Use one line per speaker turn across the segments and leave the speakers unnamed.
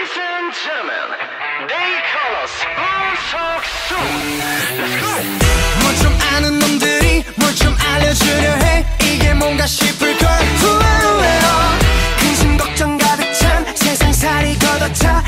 Ladies and gentlemen, they call us 운석수. Let's go.
뭘 좀 아는 놈들이 뭘 좀 알려주려 해. 이게 뭔가 싶을걸. 근심 걱정 가득 찬 세상살이 걷어차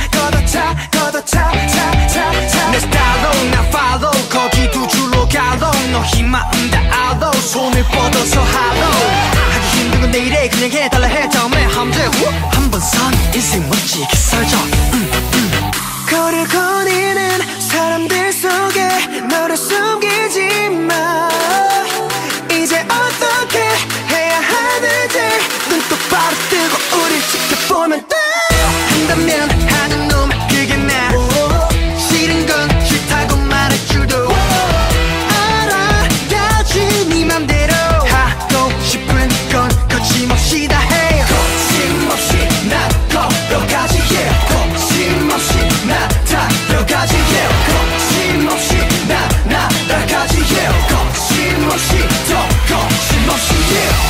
내 스타일로 나 follow 거기 두 줄로 가로 너희 마음 다 알아 손을 뻗어서 하러 하기 힘든 건 내일에 그냥 해달라 해 다음에 하면 돼. 한번 선 인생 멋지게 살자. 거리를 거니는 사람들 속에 너를 숨기지 마. 이제 어떻게 해야 하는지 눈 똑바로 뜨고 우릴 지켜보면 돼. 한다면 하는 놈 그게 나. 싫은 건 싫다고 말할 줄도 알아야지 네 맘대로 하고 싶은 건 거침없이 다 해. 거침없이 나 걸어가지 yeah. 거침없이 나 달려가지 yeah. 거침없이 나 날아가지 yeah. 거침없이 더 거침없이 yeah.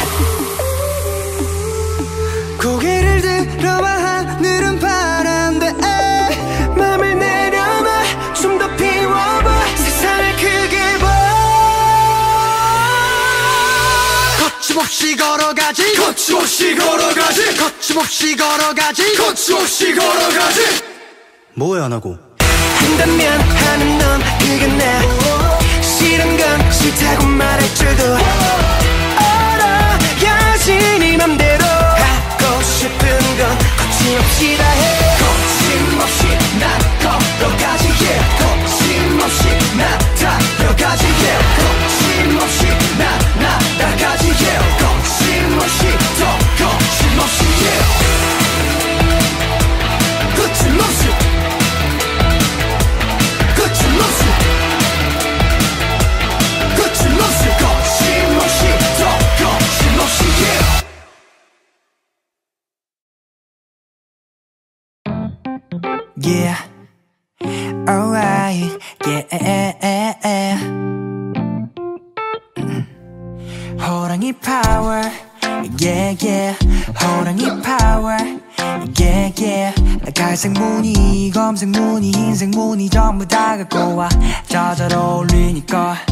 고개를 들어봐 하늘은 파란데 맘을 내려놔 좀 더 피워봐 세상을 크게 봐. 거침없이 걸어가지 거침없이 걸어가지 거침없이 걸어가지 거침없이 걸어가지. 뭐해 안 하고 한다면 하는 놈 그게 나. 싫은 건 싫다고 말할 줄도 알아야지 네 맘대로 하고 싶은 건 거침없이 다 해. 거침없이 나 걸어가지 yeah. 거침없이 나 달려가지 yeah. 거침없이 나 날아가지 yeah. 거침없이 더 거침없이 yeah. 거침없이 거침없이 거침없이 거침없이 더 거침없이 yeah. Yeah, alright, yeah. 호랑이 파워, yeah. 호랑이 파워, yeah. 갈색 무늬, 검색 무늬, 흰색 무늬 전부 다 갖고 와. 저절 어울리니까